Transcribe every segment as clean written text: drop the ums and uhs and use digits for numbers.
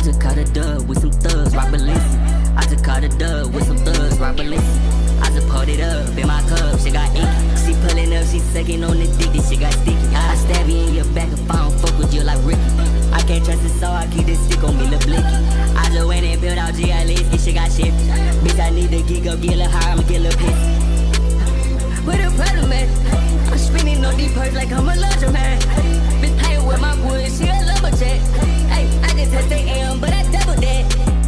just caught a dub with some thugs, rock Balenci. I just caught a dub with some thugs, rock Balenci. I just pulled it up in my cup, she got inky. She pulling up, she sucking on the dick, this shit got sticky. I stab you in your back if I don't fuck with you like Ricky. I can't trust it, so I keep this stick on me, lil' blicky. I just went and built out GLS, this shit got shifty. Bitch, I need to geek up, get a little higher, I'ma get a little pissy. Where the problem at? I'm spinning on these perks like I'm a laundromat. Bitch playing with my wood, she a lumberjack. Hey, I just touched the AM, but I double that.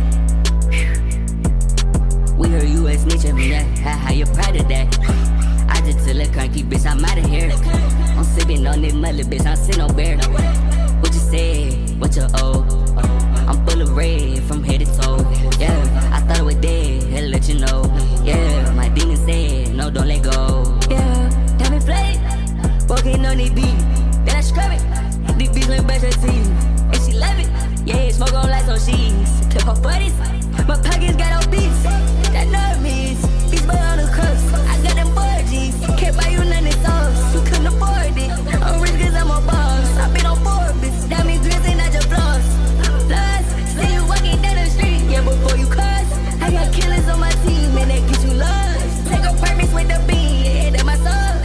We heard you a snitch at me, how you proud of that? I just tell a cranky bitch, I'm outta here. I'm sipping on this mother, bitch, I'm sitting on bear. What you said, what you owe? I'm full of red from head to toe. Yeah, I thought it was dead, had to let you know. Yeah, my demon said, no, don't let go. Yeah, got me flayed, walking on this beat. Then I scrub it, this bitch look better to you. And she love it, yeah, smoke on lights on sheets. Clip her buddies, my pockets got obese. That nervous, bitch boy on the crust. I got them budgies, can't buy you none of sauce. You couldn't afford it, I'm rich cause I'm a boss. I been on Forbes, that means grits and not your floss. Plus, see you walking down the street, yeah, before you cuss. I got killers on my team, and that gets you lost. Take a permits with the bean, yeah, that my sauce.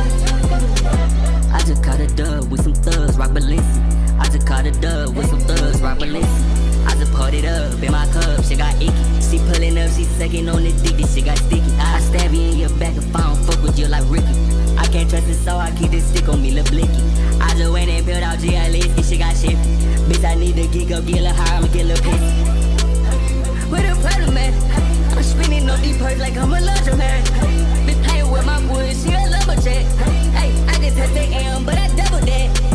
I just caught a dub with some thugs, rock Balenci. I just caught a dub with some thugs, rock Balenci. I just pulled it up in my cup, she got icky. She pulling up, she sucking on the dick, this shit got sticky. I stab you in your back if I don't fuck with you like Ricky. I can't trust it, so I keep this stick on me, lil' blicky. I just went and built out GLS, this shit got shifty. Bitch, I need to geek up, get a little higher, I'ma get a little pissy. Where the problem at? I'm spinning on these perks like I'm a laundromat. Bitch playing with my wood, she a lumberjack. Hey, I just touched the AM, but I double that.